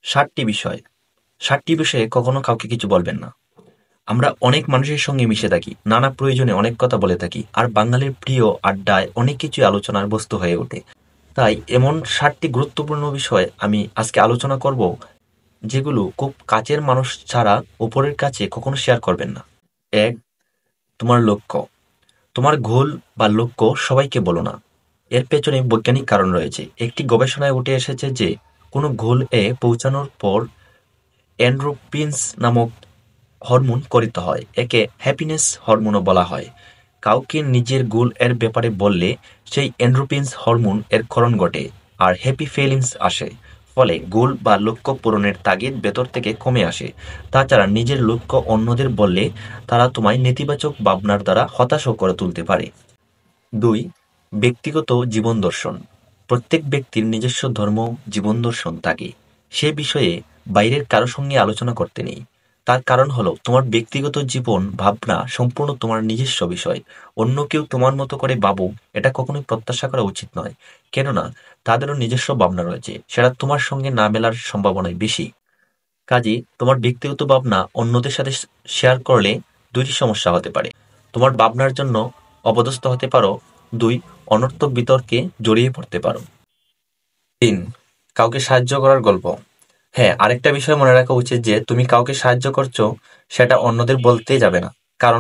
7টি বিষয়। 7টি বিষয়ে কখনো কাউকে কিছু বলবেন না। আমরা অনেক মানুষের সঙ্গে মিশে থাকি, নানা প্রয়োজনে অনেক কথা বলে থাকি, আর বাঙালির প্রিয় আড্ডায় অনেক কিছুই আলোচনার বস্তু হয়ে ওঠে। তাই এমন 7টি গুরুত্বপূর্ণ বিষয় আমি আজকে আলোচনা করব, যেগুলো খুব কাছের মানুষ ছাড়া উপরের কাছে কখনো শেয়ার করবেন না। 1. তোমার লক্ষ্য। তোমার গোল বা লক্ষ্য সবাইকে বলো না। এর পেছনে বৈজ্ঞানিক কারণ রয়েছে। একটি গবেষণায় উঠে এসেছে যে কোনো গোল এ পৌঁছানোর পর এন্ডোরফিনস নামক হরমোন খরিত হয়। একে হ্যাপিনেস হরমোনও বলা হয়। কাউকে নিজের গোল এর ব্যাপারে বললে সেই এন্ডোরফিনস হরমোন এর ক্ষরণ ঘটে আর হ্যাপি ফিলিংস আসে। ফলে গোল বা লক্ষ্য পূরণের তাগিদ ভেতর থেকে কমে আসে। তাছাড়া নিজের লক্ষ্য অন্যদের বললে তারা তোমায় নেতিবাচক ভাবনার দ্বারা হতাশও করে তুলতে পারে। 2. ব্যক্তিগত জীবন দর্শন। প্রত্যেক ব্যক্তির নিজস্ব ধর্ম, জীবন দর্শন থাকে। সে বিষয়ে বাইরের কারো সঙ্গে আলোচনা করতে নেই। তার কারণ হলো তোমার ব্যক্তিগত জীবন ভাবনা সম্পূর্ণ তোমার নিজস্ব বিষয়। অন্য কেউ তোমার মতো করে ভাবুক এটা কখনোই প্রত্যাশা করা উচিত নয়। কেননা তাদেরও নিজস্ব ভাবনা রয়েছে, সেটা তোমার সঙ্গে না মেলার সম্ভাবনাই বেশি। কাজেই তোমার ব্যক্তিগত ভাবনা অন্যদের সাথে শেয়ার করলে 2টি সমস্যা হতে পারে। তোমার ভাবনার জন্য অপদস্থ হতে পারো। 2. অনর্থক বিতর্কে জড়িয়ে পড়তে পারো। 3. কাউকে সাহায্য করার গল্প। হ্যাঁ, আরেকটা বিষয় মনে রাখা উচিত যে তুমি কাউকে সাহায্য করছো সেটা অন্যদের বলতে যাবে না। কারণ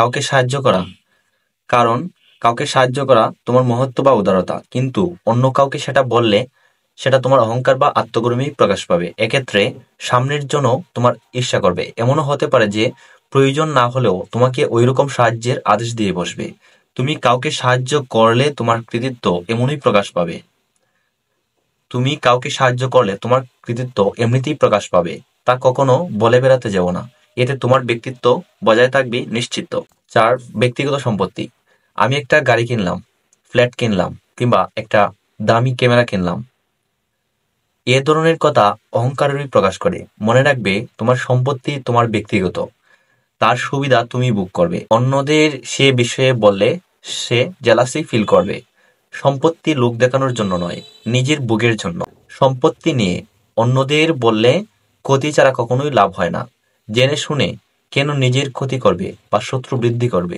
কারণ কাউকে সাহায্য করা তোমার মহত্ব বা উদারতা, কিন্তু অন্য কাউকে সেটা বললে সেটা তোমার অহংকার বা আত্মগর্বই প্রকাশ পাবে। এক্ষেত্রে সামনের জন তোমার ঈর্ষা করবে। এমনও হতে পারে যে প্রয়োজন না হলেও তোমাকে ওইরকম সাহায্যের আদেশ দিয়ে বসবে। তুমি কাউকে সাহায্য করলে তোমার কৃতিত্ব এমনই প্রকাশ পাবে। তুমি কাউকে সাহায্য করলে তোমার কৃতিত্ব এমনিতেই প্রকাশ পাবে। তা কখনো বলে বেড়াতে যেও না। এতে তোমার ব্যক্তিত্ব বজায় থাকবে নিশ্চিত। 4. ব্যক্তিগত সম্পত্তি। আমি একটা গাড়ি কিনলাম, ফ্ল্যাট কিনলাম, কিংবা একটা দামি ক্যামেরা কিনলাম, এ ধরনের কথা অহংকারেরই প্রকাশ করে। মনে রাখবে তোমার সম্পত্তি তোমার ব্যক্তিগত, তার সুবিধা তুমি ভোগ করবে। অন্যদের সে বিষয়ে বললে সে জেলাসি ফিল করবে। সম্পত্তি লোক দেখানোর জন্য নয়, নিজের ভোগের জন্য। সম্পত্তি নিয়ে অন্যদের বললে ক্ষতি ছাড়া কখনোই লাভ হয় না। জেনে শুনে কেন নিজের ক্ষতি করবে বা শত্রু বৃদ্ধি করবে।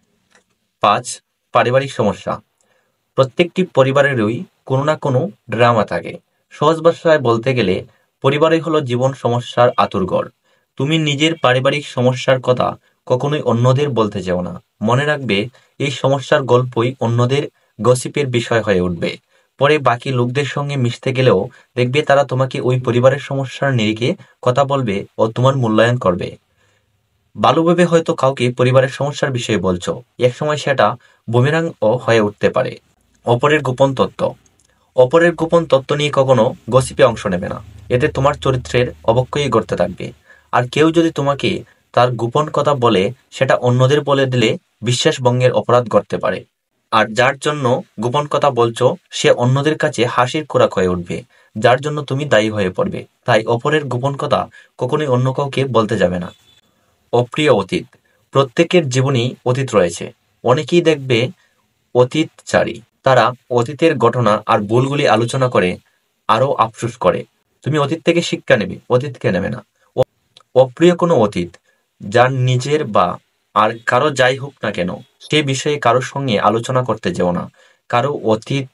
5. পারিবারিক সমস্যা। প্রত্যেকটি পরিবারেরই কোনো না কোনো ড্রামা থাকে। সহজ ভাষায় বলতে গেলে পরিবারই হলো জীবন সমস্যার আঁতুড়ঘর। তুমি নিজের পারিবারিক সমস্যার কথা কখনোই অন্যদের বলতে যেও না। মনে রাখবে এই সমস্যার গল্পই অন্যদের গসিপের বিষয় হয়ে উঠবে। পরে বাকি লোকদের সঙ্গে মিশতে গেলেও দেখবে তারা তোমাকে ওই পরিবারের সমস্যার নিরিখে কথা বলবে ও তোমার মূল্যায়ন করবে। ভালোভাবে হয়তো কাউকে পরিবারের সমস্যার বিষয়ে বলছো, একসময় সেটা বুমেরাংও হয়ে উঠতে পারে। অপরের গোপন তথ্য। অপরের গোপন তথ্য নিয়ে কখনো গসিপে অংশ নেবে না। এতে তোমার চরিত্রের অবক্ষয়ই ঘটতে থাকবে। আর কেউ যদি তোমাকে তার গোপন কথা বলে সেটা অন্যদের বলে দিলে বিশ্বাস ভঙ্গের অপরাধ ঘটতে পারে। আর যার জন্য গোপন কথা বলছো সে অন্যদের কাছে হাসির খোরাক হয়ে উঠবে, যার জন্য তুমি দায়ী হয়ে পড়বে। তাই অপরের গোপন কথা কখনোই অন্য কাউকে বলতে যাবে না। অপ্রিয় অতীত। প্রত্যেকের জীবনেই অতীত রয়েছে। অনেকেই দেখবে অতীতচারী। তারা অতীতের ঘটনা আর ভুলগুলি আলোচনা করে আরও আফসোস করে। তুমি অতীত থেকে শিক্ষা নেবে, অতীতকে নেবে না। অপ্রিয় কোনো অতীত, যার নিজের বা আর কারো যাই হোক না কেন, সে বিষয়ে কারোর সঙ্গে আলোচনা করতে যেও না। কারো অতীত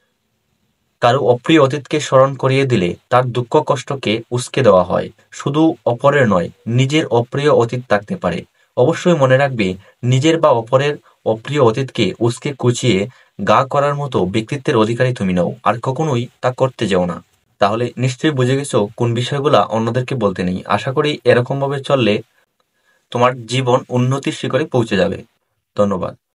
কারো অপ্রিয় অতীতকে স্মরণ করিয়ে দিলে তার দুঃখ কষ্টকে উস্কে দেওয়া হয়। শুধু অপরের নয়, নিজের অপ্রিয় অতীত থাকতে পারে। অবশ্যই মনে রাখবে নিজের বা অপরের অপ্রিয় অতীতকে উস্কে কুচিয়ে গা করার মতো ব্যক্তিত্বের অধিকারী তুমি নও, আর কখনোই তা করতে যেও না। তাহলে নিশ্চয়ই বুঝে গেছো কোন বিষয়গুলা অন্যদেরকে বলতে নেই। আশা করি এরকম ভাবে চললে তোমার জীবন উন্নতির শিখরে পৌঁছে যাবে। ধন্যবাদ।